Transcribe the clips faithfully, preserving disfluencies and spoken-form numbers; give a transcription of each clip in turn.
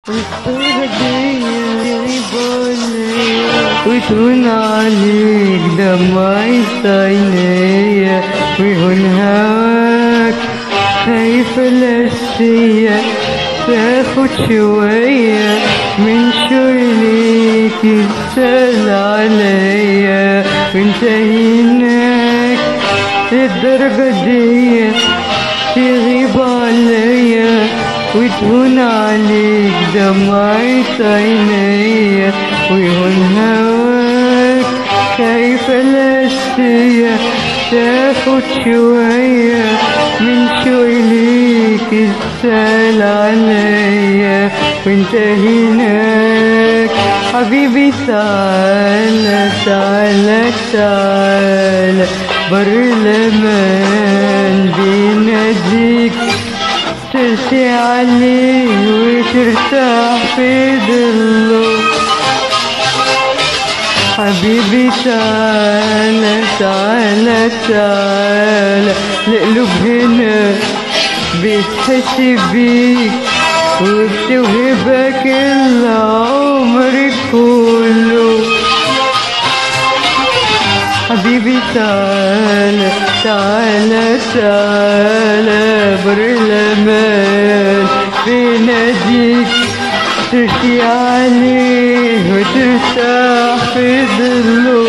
وتهون عليك دمعي عينيا ويهون هواك خايفة القاسية تاخد شوية من شويليك يتسال عليا وانت هناك للدرجة دي تغيب عليا وتهون عليك دمعة عينيا ويهون هواك خايفة القاسية تاخد شوية من شويليك يتسال عليا وانت هناك حبيبي تعالى تعالى تعالى بر الأمان بيناديك ترسي عليه وترتاح في ظله حبيبي تعالى تعالى تعالى القلوب هنا بتحس بيك وبتوهبك العمر كله حبيبي تعالى تعالى تعالى بر الأمان بيناديك ترسي عليه وترتاح في ظله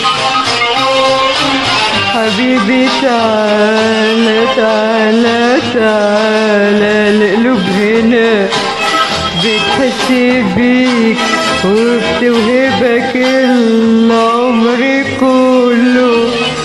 حبيبي تعالى تعالى تعالى القلوب هنا بتحس بيك وبتوهبك العمر كله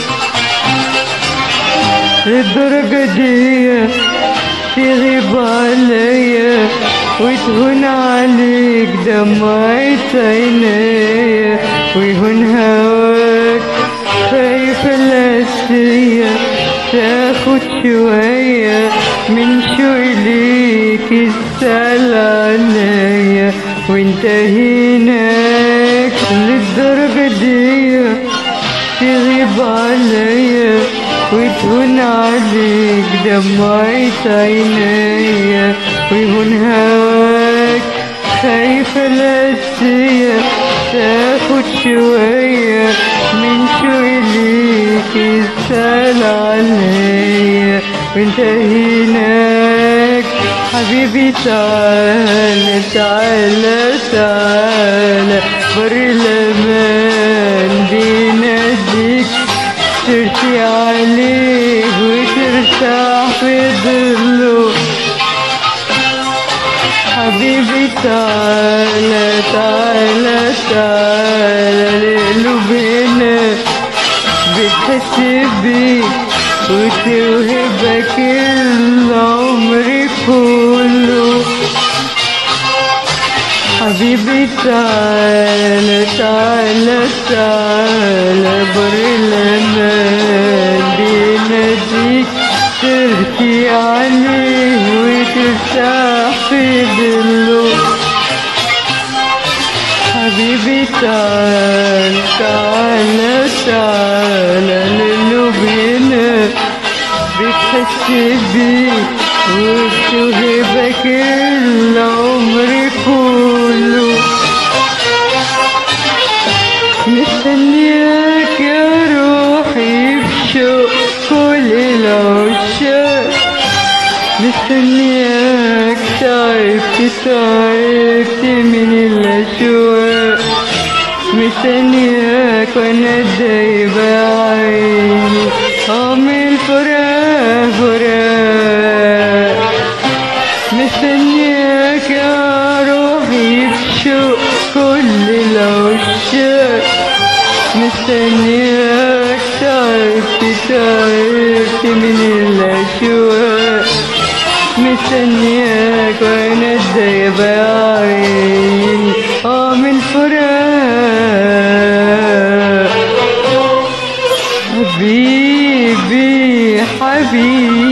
للدرجة دي تغيب عليا وتهون عليك دمعة عينيا ويهون هواك خايفة القاسية تاخد شوية من شويليك يتسال عليا وانت هناك للدرجة دي تغيب عليا وتهون عليك دمعة عينيا ويهون هواك خايفة القاسية تاخد شوية من شويليك يتسال عليا وانت هناك حبيبي تعالى تعالى تعالى بر الأمان بيناديك ترسي عليه وترتاح في ظله حبيبي تعالى تعالى تعالى القلوب هنا بتحس بيك وتوهبك العمر كله حبيبي تعالى تعالى تعالى بر الأمان بيناديك تركي عليه وترتاح في ظله حبيبي تعالى تعالى تعالى القلوب هنا بتحس بيك وبتوهبك العمر كله مستنياك يا روحي بشوق كل العشاق مستنياك تعبت تعبت من الأشواق مستنياك وانا دايبة عيني عامل فراق فراق مستنياك يا روحي بشوق كل العشاق مستنياك تعبت تعبت من الأشواق مستنياك وانا دايبة عيني عامل فراق حبيبي حبيبي